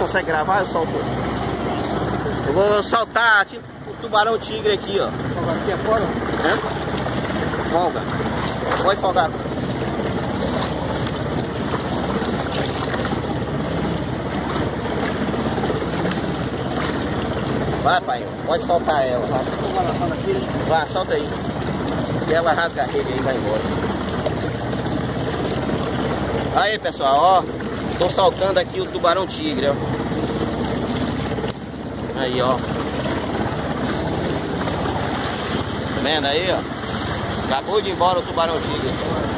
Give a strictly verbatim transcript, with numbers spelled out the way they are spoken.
consegue gravar? Eu solto. Eu vou soltar tipo o tubarão tigre aqui, ó. Aqui agora? É? Folga. Pode folgar. Vai, pai. Pode soltar ela. Vai, vai solta aí. E ela rasga a rede aí e vai embora. Aí, pessoal, ó. Tô soltando aqui o tubarão tigre, ó. Aí, ó. Tá vendo aí, ó? Acabou de ir embora o tubarão tigre.